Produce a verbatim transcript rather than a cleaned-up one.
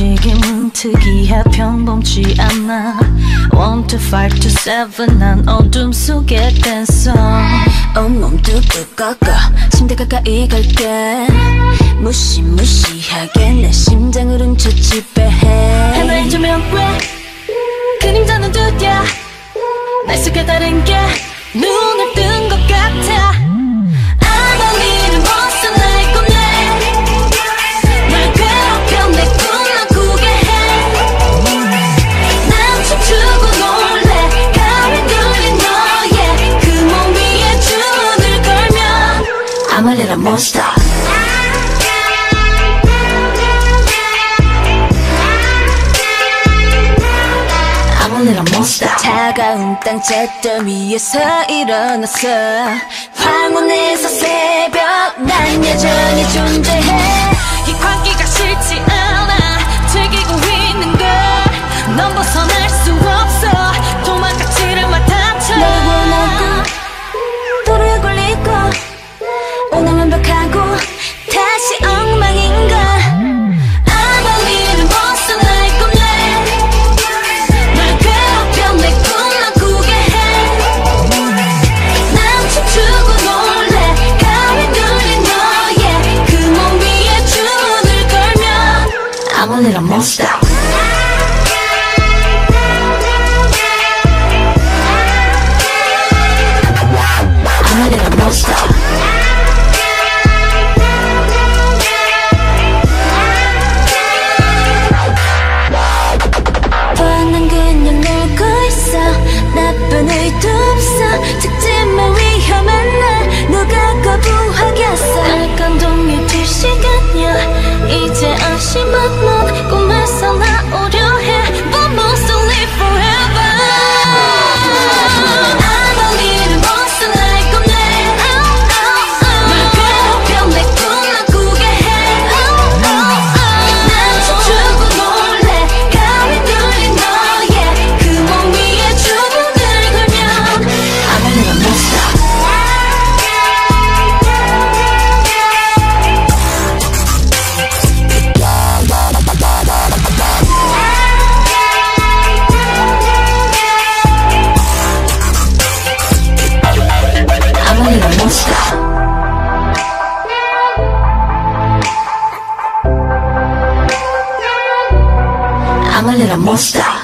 움직임은 특이해 평범치 않아 One to five to seven 난 어둠 속의 댄서 온몸 뚝뚝 꺾어 침대 가까이 갈게 무시무시하게 내 심장을 훔쳐 지배해 하나의 조명괴 그림자는 두드려 날 속에 다른 게 눈을 뜬 것 같아 아무 일은 벗어 날 꺼내 날 괴롭혀 내 꿈만 꾸게 해난 춤추고 놀래 가위눌린 너의 그 몸 위에 주문을 걸면 I'm a little monster 차가운 땅 잿더미에서 일어났어 황혼에서 새벽 난 여전히 존재해 이 관계가 싫지 않아 즐기고 있는 걸 넌 벗어날 수 없어 도망가지를 맡아쳐 널 원하고 도로에 걸리고 오늘 완벽하고 다시 엉망인가 I'm a little monster I'm a little monster 뻔한 그냥 놀고 있어 나쁜 의도 없어 죽지만 위험한 날 누가 거부하겠어 날 감동이 될 시간이야 이제 안심한 넌 꿈에서 나오려 해 But mostly live forever 아무 일은 벗어 날 꺼내 날 괴롭혀 내 꿈만 꾸게 해난 춤추고 놀래 가위눌린 너의 그 몸 위에 주문을 걸면 I'm a little monster I'm a little monster